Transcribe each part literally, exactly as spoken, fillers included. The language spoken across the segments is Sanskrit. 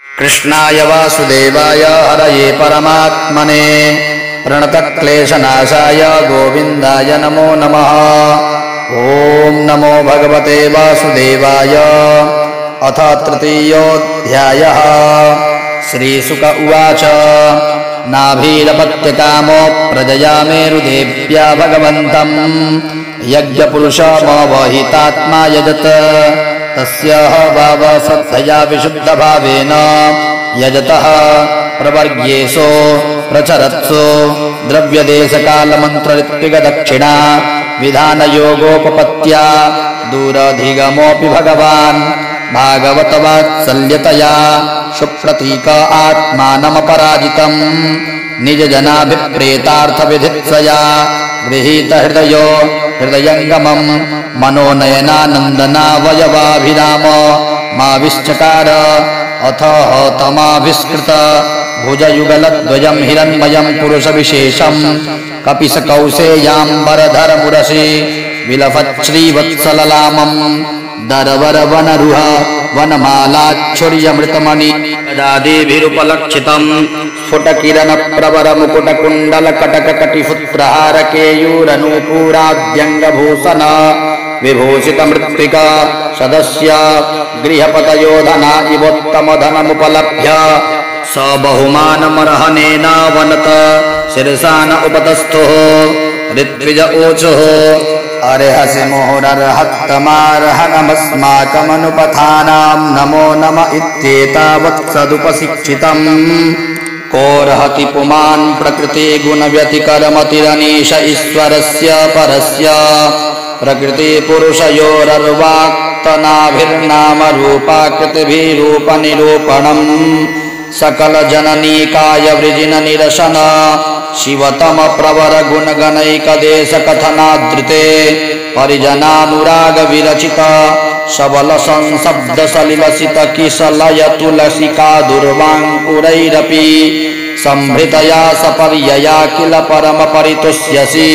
कृष्णाय वासुदेवाय हरये परमात्मने प्रणतक्लेशनाशाय गोविन्दाय नमो नमः। ॐ नमो भगवते वासुदेवाय। अथ तृतीयोऽध्यायः। श्रीशुक उवाच नाभीरपत्यकामो प्रजया मेरुदेव्या भगवन्तम् यज्ञपुरुषमवहितात्मा यजत तस्याः भाव श्रद्धया विशुद्धभावेन यजतः प्रवर्ग्येसो प्रचरत्सो द्रव्यदेशकालमन्त्रऋत्विगदक्षिणा विधानयोगोपपत्त्या दूरधिगमोऽपि भगवान् भागवतवात्सल्यतया सुप्रतीक आत्मानमपराजितम् निजजनाभिप्रेतार्थविधित्सया गृहीतहृदयो हृदयङ्गमम् मनोनयनानन्दनावयवाभिराम माविश्चकार अथ तमाभिस्कृत भुजयुगलद्वयम् हिरण्मयम् पुरुषविशेषम् कपिशकौसेयाम्बरधरमुरसि विलफच्छ्रीवत्सललामम् दरवरवनरुह वनमालाच्छुर्यमृतमणि गदादिभिरुपलक्षितम् स्फुटकिरणप्रवरमुकुटकुण्डलकटकटिफुत्रहारकेयूरनूपुराद्यङ्गभूषण विभूषितमृत्तिक सदस्य गृहपतयोधना इवोत्तमधनमुपलभ्य स बहुमानमर्हनेन वनत शिरसा न उपतस्थुः ऋत्विज ऊचुः अर्हसि मुहुरर्हत्तमार्हनमस्माकमनुपथानाम् नमो नम इत्येतावत्सदुपशिक्षितम् कोऽर्हति पुमान् प्रकृते गुणव्यतिकरमतिरनीश ईश्वरस्य परस्य प्रकृति पुरुषयोरर्वाक्तनाभिर्नाम रूपाकृतिभिरूपनिरूपणम् सकल जननीकाय वृजिन निरसन शिवतम प्रवर गुणगणैकदेश कथनादृते परिजनानुराग विरचित सबल संशब्द सलिलसित किसलय तुलसिका दुर्वाङ्कुरैरपि संभृतया सपर्यया किल परम परितुष्यसि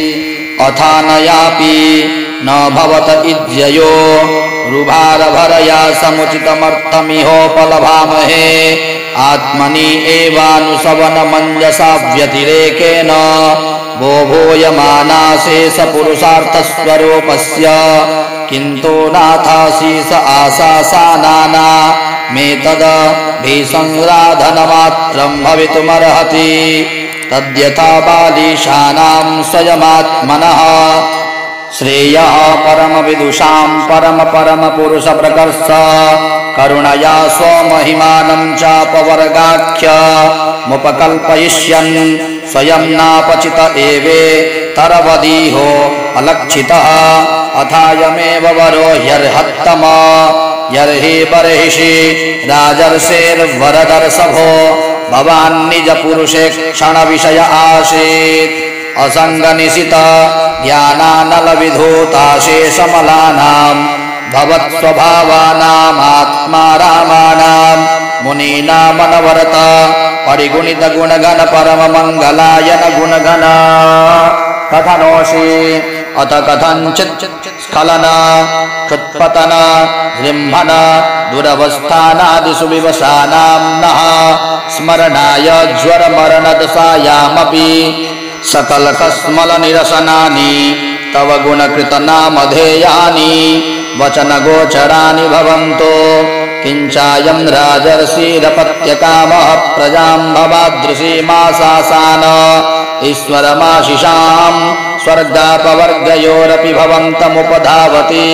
अथानयापि न भवत इज्ययो रुभारभरया समुचितमर्थमिहोपलभामहे आत्मनि एवानुसवनमञ्जसा व्यतिरेकेन वो भूयमानाशेष पुरुषार्थस्वरूपस्य किन्तु नाथाशीष आशासानाना मेतद भीसंराधनमात्रम् भवितुमर्हति तद्यथा बालीशानां स्वयमात्मनः श्रेयः परमविदुषां परम परम पुरुष प्रकर्ष करुणया स्वमहिमानं चापवर्गाख्य मुपकल्पयिष्यन् स्वयं नापचित एवे तरवदीहो अलक्षितः अथायमेव वरो ह्यर्हत्तम यर्हि बर्हिषि राजर्षेर्वरदर्शभो भवान् निज पुरुषे क्षण विषय आसीत् असंगनिशित ज्ञानानल विधूताशेषमलानां भवत्स्वभावानामात्मा रामाणां मुनीनामनवरत परिगुणित गुणगण परम मंगलायन गुणगण कथनोषि अथ कथञ्चित् स्खलन क्षुत्पतन जृम्भन दुरवस्थानादिषु विवशानां नः स्मरणाय ज्वरमरणदशायामपि सकलकस्मल निरसनानि तव गुणकृतनामधेयानि वचनगोचराणि भवन्तो किञ्चायं राजर्षिरपत्यकामः प्रजां भवादृशीमाशासान ईश्वरमाशिषां स्वर्गापवर्गयोरपि भवन्तमुपधावति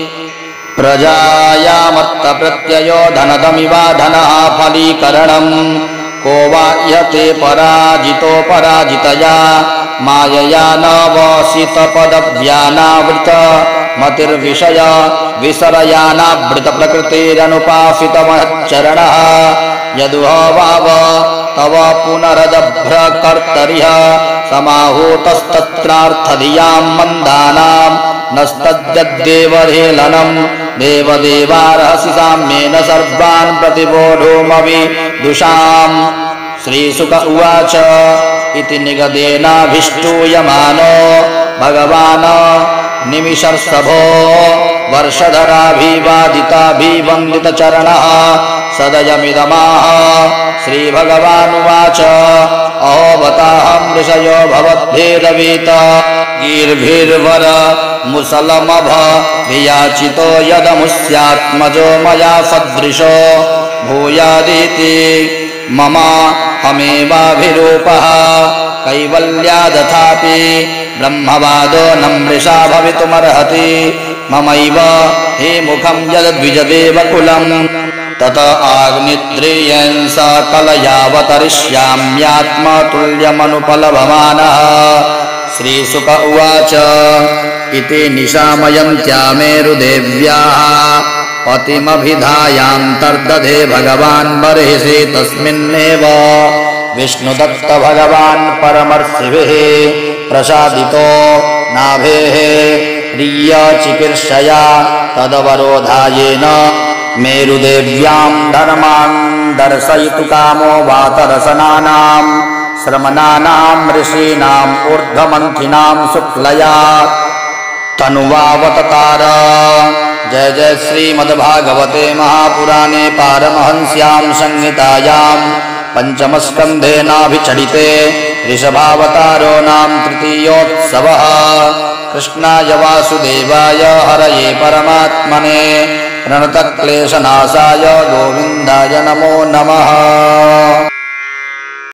प्रजायामर्थप्रत्ययो धनदमिवा धनः फलीकरणम् को वा यते पराजितो पराजितया मायया न वसित पदव्यानावृत मतिर्विषय विसरयानावृत प्रकृतिरनुपासितमच्चरणः यदुह वाव तव पुनरदभ्रकर्तरिह समाहूतस्तत्रार्थधियां मन्दानां नस्तद्देवहेलनं देवदेवार्हसि साम्येन सर्वान् प्रतिबोधोमविदुषाम्। श्रीशुक उवाच इति निगदेनाभिष्टूयमानो भगवान् निमिषर्षभो वर्षधराभिवादिताभिवन्दितचरणः स सदयमिदमाह श्रीभगवानुवाच अहोबताहं ऋषयो भवद्भिरवीत गीर्भिर्वर मुसलमभ वियाचितो यदमुष्यात्मजो मया सदृशो भूयादिति मम हमेवाभिरूपः कैवल्यादथापि ब्रह्मवादो न मृषा भवितुमर्हति ममैव हे मुखं यद्विजदेवकुलम् तत आग्निद्रियेण सकलयावतरिष्याम्यात्मतुल्यमनुपलभमानः श्रीशुक उवाच इति निशामयन्त्या मेरुदेव्याः पतिमभिधायान्तर्दधे भगवान् बर्हिषि तस्मिन्नेव विष्णुदत्त भगवान् परमर्षिभिः प्रसादितो नाभेः प्रियचिकीर्षया तदवरोधायेन मेरुदेव्यां धर्मान् दर्शयितु कामो वातरसनानां श्रमणानां ऋषीणाम् ऊर्ध्वमन्थिनां शुक्लया तनुवावततार। जय जय श्रीमद्भागवते महापुराणे पारमहंस्यां संहितायां पंचमस्कन्धे नाभिचरिते ऋषभावतारो नाम तृतीयोत्सवः। कृष्णाय वासुदेवाय हरये परमात्मने प्रणतक्लेशनाशाय गोविन्दाय नमो नमः।